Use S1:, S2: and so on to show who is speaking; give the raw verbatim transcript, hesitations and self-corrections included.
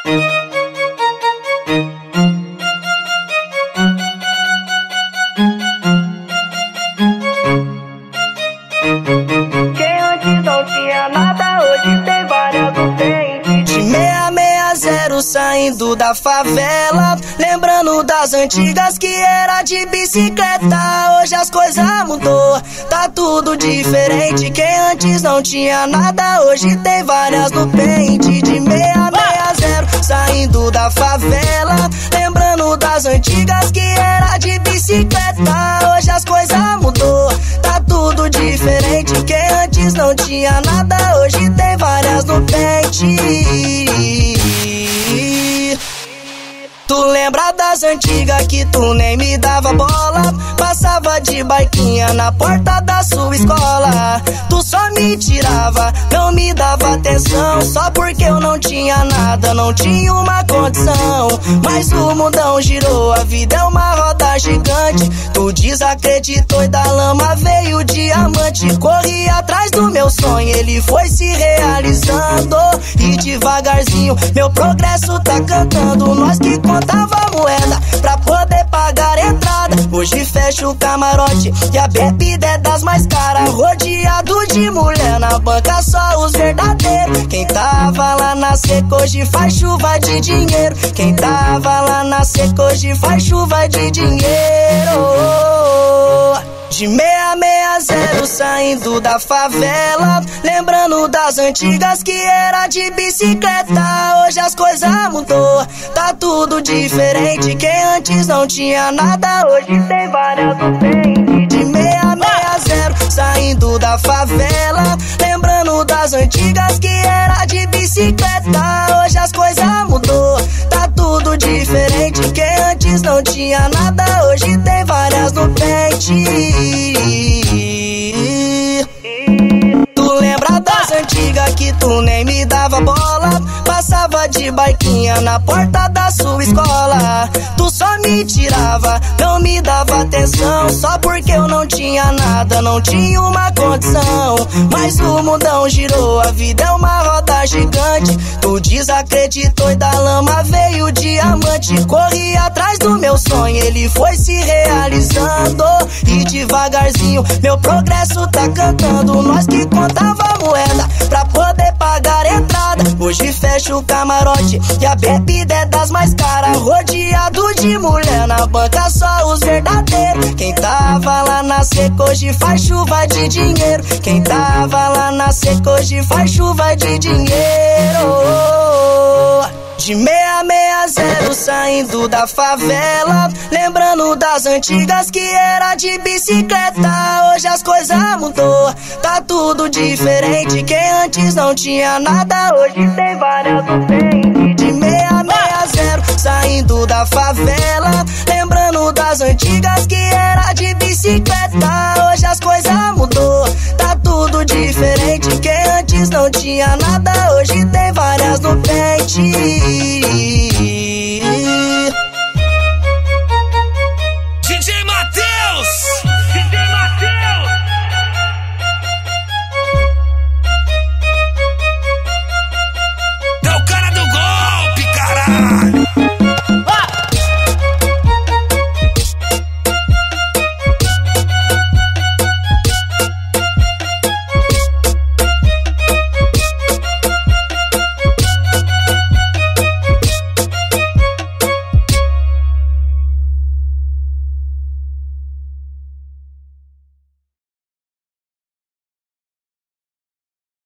S1: Quem antes não tinha nada, hoje tem várias no pente.
S2: De meia meia zero saindo da favela, lembrando das antigas que era de bicicleta. Hoje as coisas mudou, tá tudo diferente. Quem antes não tinha nada, hoje tem várias no pente. De meia meia zero saindo da favela, lembrando das antigas que era de bicicleta. Hoje as coisas mudou, tá tudo diferente. Quem antes não tinha nada, hoje tem várias no pente. Tu lembra das antigas que tu nem me dava bola? Passava de barquinha na porta da sua escola. Tu só me tirava, não me dava atenção, só porque eu não tinha nada, não tinha uma condição. Mas o mundão girou, a vida é uma roda gigante. Tu desacreditou e da lama veio o diamante. Corri atrás do meu sonho, ele foi se realizando. E devagarzinho meu progresso tá cantando. Nós que contava moeda pra poder pagar a entrada, hoje fecha o camarote e a bebida é das mais caras. Rodeado de mulher na banca, só os verdadeiros. Quem tava lá na seca hoje faz chuva de dinheiro. Quem tava lá na seca hoje faz chuva de dinheiro. De meia meia zero saindo da favela, lembrando das antigas que era de bicicleta. Hoje as coisas mudou, tá tudo diferente. Quem antes não tinha nada, hoje tem várias no pente. De meia meia zero saindo da favela, lembrando das antigas que era de bicicleta. Hoje as coisas mudou, tá tudo diferente. Quem antes não tinha nada, hoje tem várias no pente. Tu lembra das antigas que tu nem me dava bola? Passava de barquinha na porta da sua escola. Tu só me tirava, não me dava atenção, só porque eu não tinha nada, não tinha uma condição. Mas o mundão girou, a vida é uma roda gigante. Tu desacreditou e da lama veio o diamante. Corri atrás do meu sonho, ele foi se realizando. E devagarzinho meu progresso tá cantando. Nós que contava moeda pra poder pagar a entrada, hoje fecha o camarote e a bebida é das mais caras. Rodeado de mulher na banca, só os verdadeiros. Quem tava lá na seca hoje faz chuva de dinheiro. Quem tava lá na seca hoje faz chuva de dinheiro. De meia meia zero saindo da favela, lembrando das antigas que era de bicicleta. Hoje as coisas mudou, tá tudo diferente. Quem antes não tinha nada, hoje tem várias no pente. De meia meia zero saindo da favela, lembrando das antigas que era de bicicleta. Hoje as coisas mudou, tá tudo diferente. Quem antes não tinha nada, hoje tem várias no pente.